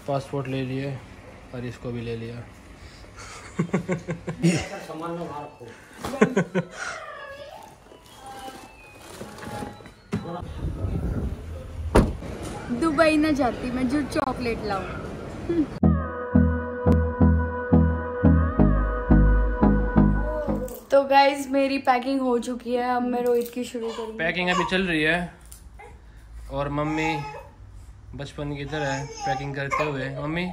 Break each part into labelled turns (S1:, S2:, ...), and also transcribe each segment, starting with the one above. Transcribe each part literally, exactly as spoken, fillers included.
S1: Passport ले लिए और इसको भी ले लिया।
S2: दुबई ना जाती मैं जो चॉकलेट लाऊं। तो गाइज मेरी पैकिंग हो चुकी है, अब मैं रोहित की शुरू करूंगी।
S1: पैकिंग अभी चल रही है और मम्मी बचपन की तरह है पैकिंग करते हुए। मम्मी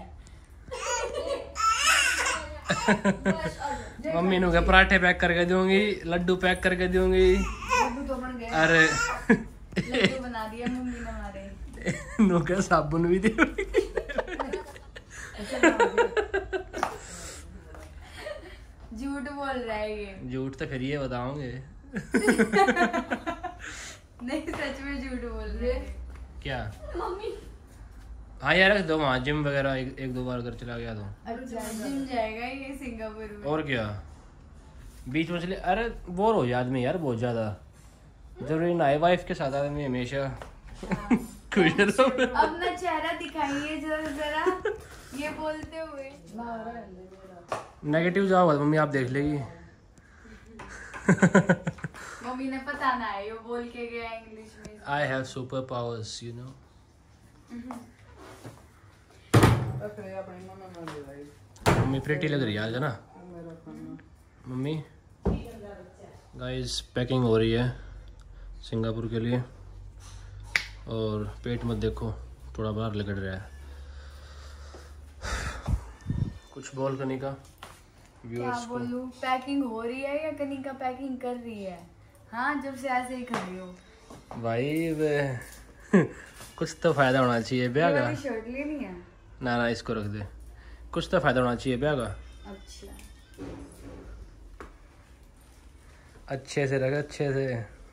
S1: मम्मी ने पराठे पैक करके दूंगी, लड्डू पैक करके दूंगी।
S2: लड्डू तो बन गए।
S1: अरे
S2: लड्डू बना दिया मम्मी ने हमारे।
S1: नो क्या साबुन भी दे।
S2: झूठ बोल रहा है ये।
S1: झूठ तो फिर ये बताओगे।
S2: नहीं सच में झूठ बोल रहे।
S1: क्या
S2: मम्मी
S1: हाँ यार रख दो वहाँ, जिम वगैरह एक, एक दो बार कर चला गया तो।
S2: अच्छा जिम जाएगा ये सिंगापुर में।
S1: और क्या बीच में चले। अरे बोर हो जाए आदमी यार बहुत ज्यादा, जरूरी ना है वाइफ के साथ आदमी हमेशा खुश रहो।
S2: अपना चेहरा दिखाइए जरा जरा ये बोलते हुए।
S1: नेगेटिव जवाब मम्मी आप देख लेगी।
S2: मम्मी ने पता ना है, ये बोल के गया इंग्लिश में।
S1: I have super powers you know. Mummy pretty लग रही है आज है ना। मम्मी गाइस पैकिंग हो रही है सिंगापुर के लिए और पेट मत देखो थोड़ा बाहर लगड़ रहा है। कुछ बोल कनिका
S2: क्या बोलूं, पैकिंग हो रही है या कनिका पैकिंग कर रही है? हाँ जब से ऐसे ही खड़ी हो
S1: भाई। कुछ तो फायदा होना चाहिए ब्याह का।
S2: शर्ट लेनी है
S1: ना ना इसको रख दे, कुछ तो फायदा होना चाहिए ब्याह का।
S2: अच्छा
S1: अच्छे से रख अच्छे से।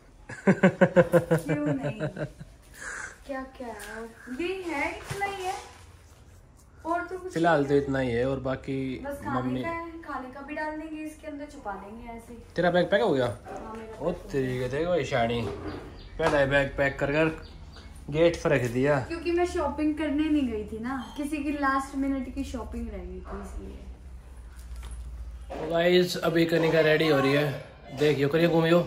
S2: क्यों नहीं, क्या क्या भी है इतना ही है और तो कुछ
S1: फिलहाल तो इतना ही है और बाकी
S2: बस खाने
S1: मम्मी
S2: का है, खाने का भी डाल देंगे इसके अंदर, छुपा देंगे ऐसे।
S1: तेरा बैग पैक हो गया?
S2: हाँ, मेरा
S1: ओ तरीके थे भाई शानी, पहले बैग पैक कर कर गेट पर रख दिया।
S2: क्योंकि मैं शॉपिंग करने नहीं गई थी ना, किसी की लास्ट मिनट की शॉपिंग रह गई थी इसलिए।
S1: तो गाइस अभी कनिका रेडी हो रही है, देखियो करिए घूमियो।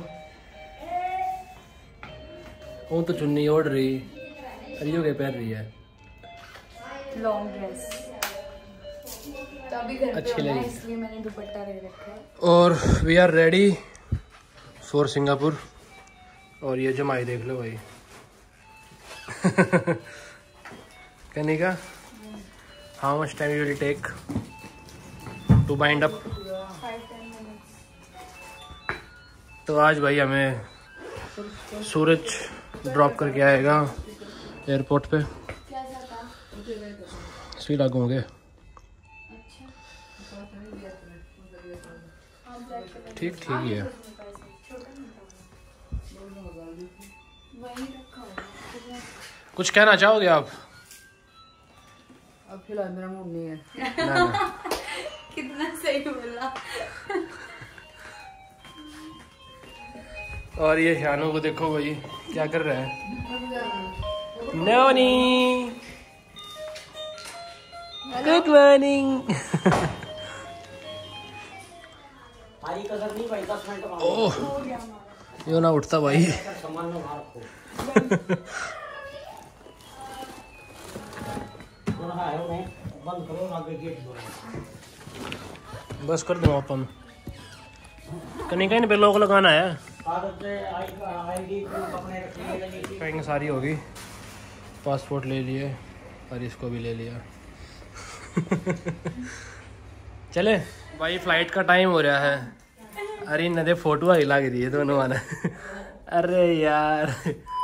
S1: वो तो चुन्नी ओढ़ रही, करियो के पहन रही है
S2: लॉन्ग ड्रेस, तो अभी घर
S1: अच्छी
S2: पे होना है
S1: लगी।
S2: इसलिए मैंने दुपट्टा ले रखा है।
S1: और we are ready for Singapore. और ये जमाई देख लो भाई। Kanika how much time you will take to bind up? तो आज भाई हमें सूरज ड्रॉप करके आएगा एयरपोर्ट पे। सी लागू होंगे ठीक ठीक ही है। कुछ कहना चाहोगे आप?
S3: अब फिलहाल मेरा मूड नहीं है।
S1: ना, ना।
S2: कितना सही बोला।
S1: और ये शानू को देखो भाई क्या कर रहा है। नोनी गुड मॉर्निंग। ओह यो ना उठता भाई। बस कर दो अपन कहीं कहीं पे लोग लगाना है। पैकिंग सारी होगी, पासपोर्ट ले लिए और इसको भी ले लिया। चले भाई फ्लाइट का टाइम हो रहा है। अरे नदे फोटो ही लग रही है दोनों आना। अरे यार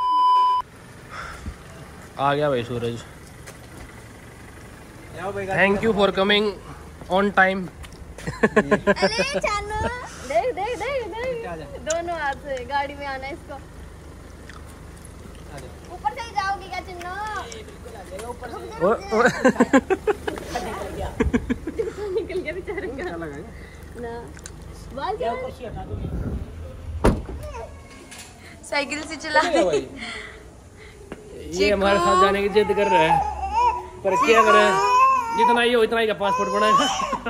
S1: आ गया भाई Suraj. Thank you for coming on time.
S4: अरे चानू देख देख देख देख दोनों हाथ से गाड़ी में आना इसको। ऊपर से जाओगी क्या चिन्नो? निकल गया बेचारे का ना बाल क्या
S2: साइकिल से चला
S1: ये हमारे साथ जाने की जिद कर रहा है पर क्या करें। जितना ही हो इतना ही का पासपोर्ट बनेगा।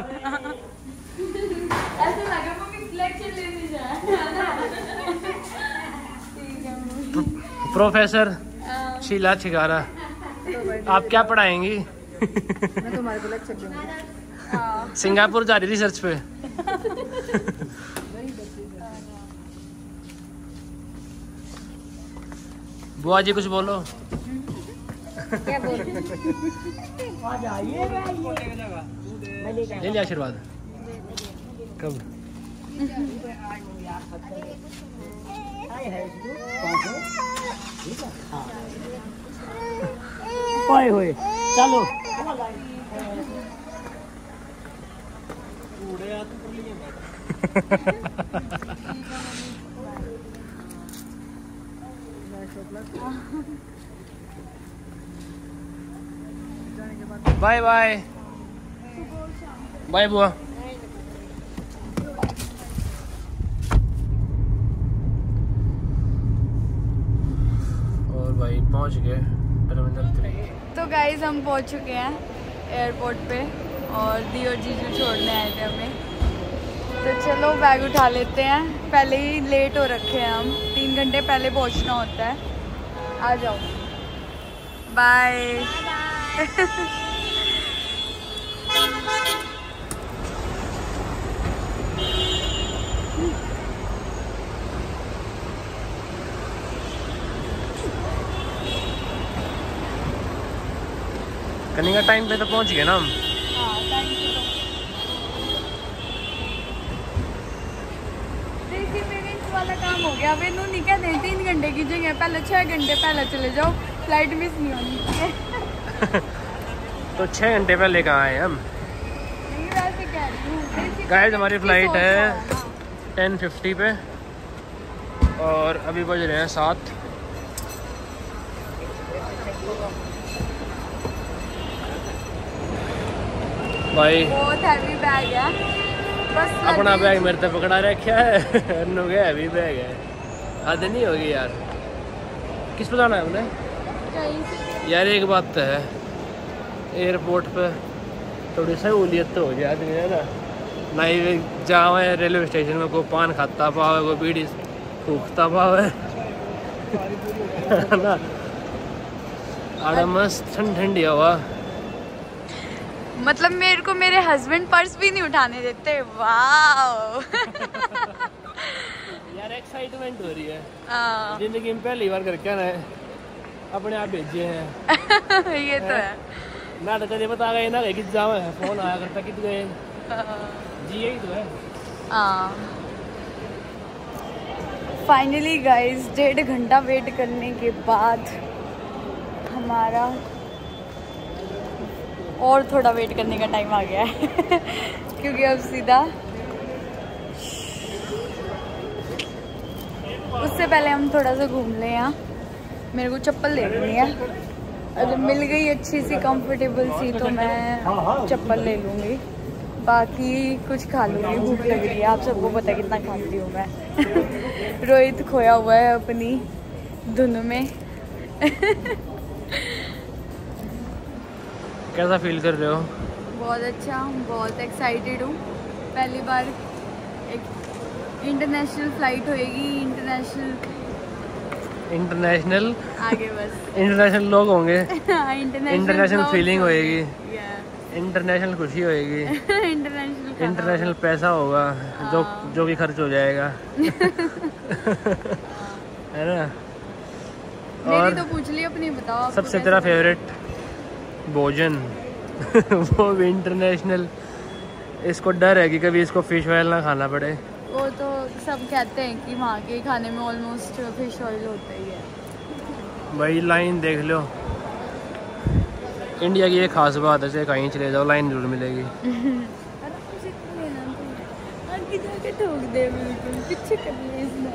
S2: ऐसे लगा मम्मी लेक्चर लेने जाए।
S1: प्रोफेसर शीला छिगारा, आप क्या पढ़ाएंगी?
S2: मैं तुम्हारे को लेक्चर दूंगी।
S1: सिंगापुर जा रही रिसर्च पे। बुआ जी कुछ बोलो।
S4: क्या बोल?
S1: ले लिया आशीर्वाद कब?
S3: ओए होए चलो
S1: बाय बाय बाय बुआ। और भाई पहुंच गए टर्मिनल थ्री।
S2: तो गाइज हम पहुंच चुके हैं एयरपोर्ट पे और दी और जीजू छोड़ने आए थे हमें। तो चलो बैग उठा लेते हैं, पहले ही लेट हो रखे हैं हम, तीन घंटे पहले पहुंचना होता है। आ जाओ बाय।
S1: कनिका टाइम पे तो पहुंच गए ना हम।
S2: हाँ टाइम पे तो देखिए पेरेंट्स वाला काम हो गया। अब इन्हों नहीं कहते तीन घंटे की जगह पहले छः घंटे पहले चले जाओ, फ्लाइट मिस नहीं होनी चाहिए।
S1: तो छः घंटे पहले कहाँ आए हम?
S2: नहीं वैसे कह रही हूँ।
S1: गाइस हमारी फ्लाइट है टेन फिफ्टी पे और अभी बज रहे हैं सात। भाई
S2: बहुत हैवी बैग है, बस
S1: अपना
S2: luggage-
S1: बैग मेरे तो पकड़ा रखा है। अनु के हैवी बैग है, हद नहीं होगी यार। किस पे जाना है हमने?
S2: कहीं से
S1: यार एक बात तो है, एयरपोर्ट पे थोड़ी सहूलियत तो हो जाए आदमी है ना। ना ही जावे रेलवे स्टेशन में को पान खाता पावे, को बीड़ी फूकता पावे ना। आड़ा मस्त ठंड ठंडी हवा।
S2: मतलब मेरे को मेरे हस्बैंड पर्स भी नहीं उठाने देते। वाह
S1: यार एक्साइटमेंट हो रही है,
S2: हाँ।
S1: जिंदगी में पहली बार करके ना अपने आप भेजे हैं।
S2: ये तो है।
S1: ना तो कभी बता गए ना कि जावे, फोन आया करता कित गए जी, यही तो है।
S2: हाँ फाइनली गाइस डेढ़ घंटा वेट करने के बाद हमारा और थोड़ा वेट करने का टाइम आ गया है। क्योंकि अब सीधा उससे पहले हम थोड़ा सा घूम लें। यहाँ मेरे को चप्पल लेनी है, अगर मिल गई अच्छी सी कंफर्टेबल सी तो मैं चप्पल ले लूँगी, बाकी कुछ खा लूँगी। भूख लग रही है, आप सबको पता है कितना खाती हूँ मैं। रोहित खोया हुआ है अपनी धुन में।
S1: कैसा फील कर रहे हो?
S2: बहुत अच्छा, बहुत एक्साइटेड हूँ। पहली बार एक इंटरनेशनल फ्लाइट होएगी। इंटरनेशनल
S1: इंटरनेशनल
S2: आगे बस
S1: इंटरनेशनल लोग होंगे।
S2: इंटरनेशनल
S1: इंटरनेशनल फीलिंग होएगी,
S2: Yeah.
S1: इंटरनेशनल खुशी होएगी,
S2: इंटरनेशनल
S1: इंटरनेशनल पैसा होगा जो जो भी खर्च हो जाएगा। है ना।
S2: मेरी
S1: और
S2: तो पूछ ली अपनी, बताओ आपको
S1: सबसे
S2: कैसा
S1: तेरा
S2: लगा?
S1: फेवरेट भोजन वो भी इंटरनेशनल। इसको डर है कि कभी इसको फिश ऑयल ना खाना पड़े।
S2: वो तो सब कहते हैं कि वहाँ के खाने में ऑलमोस्ट फिश ऑयल होता ही है।
S1: भाई लाइन देख लो, इंडिया की एक खास बात है, चाहे कहीं चले जाओ लाइन जरूर मिलेगी।
S2: अरे मुझे तो लेना था, आगे जाके ठोक दे, बिल्कुल पीछे कर ले इसने।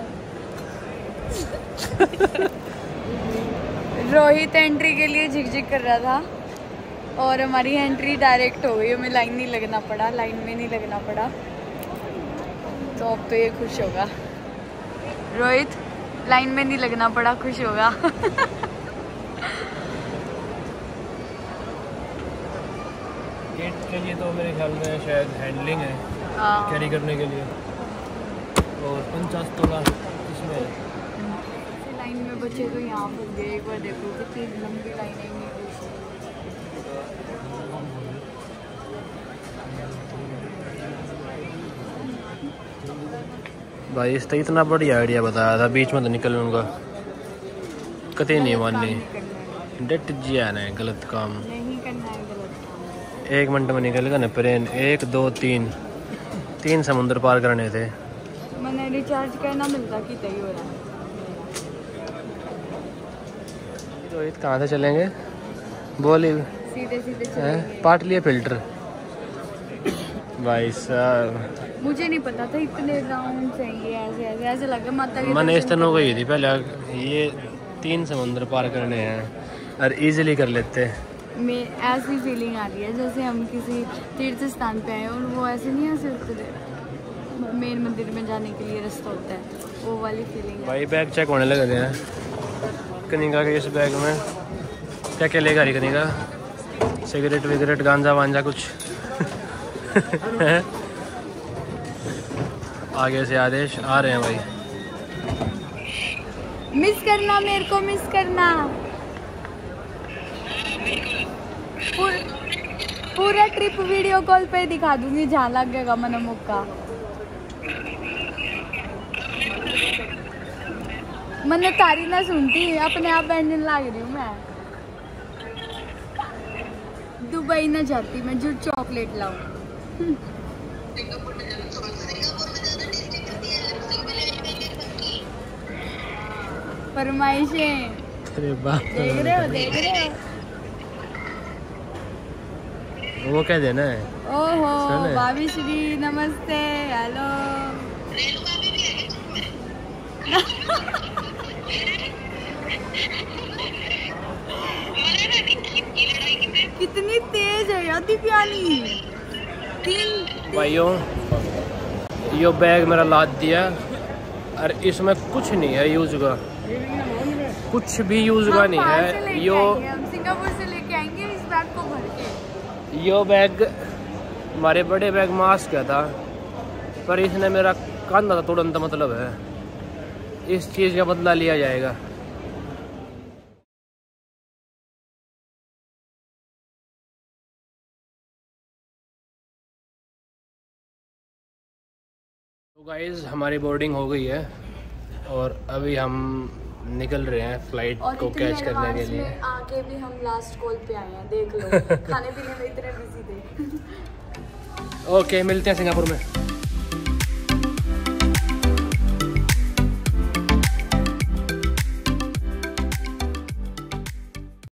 S2: रोहित एंट्री के लिए झिकझिक कर रहा था और हमारी एंट्री डायरेक्ट हो गई, हमें लाइन नहीं लगना पड़ा, लाइन में नहीं लगना पड़ा। तो अब तो ये खुश होगा। रोहित लाइन में नहीं लगना पड़ा, खुश होगा।
S1: पेट के लिए तो मेरे ख्याल में शायद हैंडलिंग है कैरी करने के लिए, और पचास तोला इसमें है।
S2: लाइन में बच्चे तो यहाँ फंस गए। एक बार देखो कितनी लंबी लाइन है।
S1: भाई इसने इतना बढ़िया आइडिया बताया था, बीच में तो निकल उनका कतई नहीं माननी। डट जिया ना गलत काम
S2: नहीं करना है, गलत काम।
S1: एक मिनट में निकलेगा ना प्लेन। एक दो तीन तीन समुद्र पार करने थे।
S2: मैंने रिचार्ज करना मिलता कि तय हो रहा है।
S1: रोहित कहाँ से चलेंगे? बोली
S2: सीधे सीधे चलेंगे।
S1: पाट लिए फिल्टर भाई साहब।
S2: मुझे नहीं पता था इतने राउंड चाहिए। ऐसे ऐसे ऐसे लगे माता के
S1: मैंने इस तरह गई थी पहले। ये तीन समुद्र पार करने हैं और इजीली कर लेते।
S2: मैं ऐसी फीलिंग आ रही है जैसे हम किसी तीर्थ स्थान पे आए और वो ऐसे नहीं ऐसे उतरे मेन मंदिर में जाने के लिए रास्ता होता है, वो वाली फीलिंग है।
S1: भाई बैग चेक होने लगे हैं कनिका के। इस बैग में क्या क्या लेगा रही कनिका? सिगरेट विगरेट गांजा वांजा कुछ आगे से आदेश आ रहे हैं भाई।
S2: मिस करना मेरे को, मिस करना। पूर, पूरा ट्रिप वीडियो कॉल पे दिखा दूंगी जहाँ लगेगा मन मुक्का। मैंने तारी ना सुनती, अपने आप बैंजन लाग रही हूँ मैं। दुबई ना जाती मैं जो चॉकलेट लाऊं। फरमाइशें देख रहे हो, देख रहे हो।
S1: वो क्या देना है?
S2: ओहो भाभी श्री नमस्ते, हेलो। कितनी तेज है यार दीप्यानी। तीन
S1: भाइयों यो बैग मेरा लाद दिया और इसमें कुछ नहीं है यूज का, कुछ भी यूज का नहीं है। यो
S2: हम सिंगापुर से लेके आएंगे इस बैग को भर के।
S1: यो बैग हमारे बड़े बैग मास्क का था, पर इसने मेरा कंधा तुरंत मतलब है। इस चीज़ का बदला लिया जाएगा। तो गाइज हमारी बोर्डिंग हो गई है और अभी हम निकल रहे हैं फ्लाइट को कैच करने के लिए।
S2: आगे भी हम लास्ट कॉल पे आए हैं, देख लो। खाने पीने में इतने बिजी थे।
S1: ओके मिलते हैं सिंगापुर में।